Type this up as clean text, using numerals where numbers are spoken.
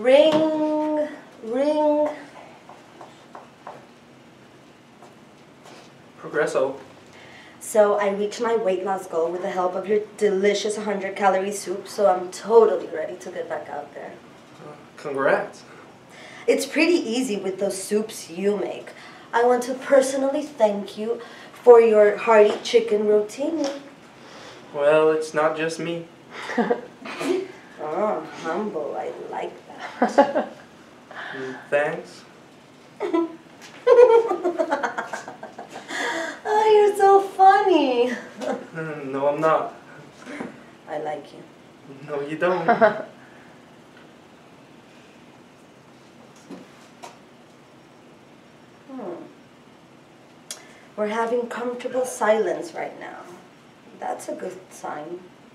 Ring, ring. Progresso. So I reached my weight loss goal with the help of your delicious 100-calorie soup, so I'm totally ready to get back out there. Congrats. It's pretty easy with those soups you make. I want to personally thank you for your hearty chicken rotini. Well, it's not just me. Oh, humble, I like that. Thanks. Oh, you're so funny. No, I'm not. I like you. No, you don't. We're having comfortable silence right now. That's a good sign.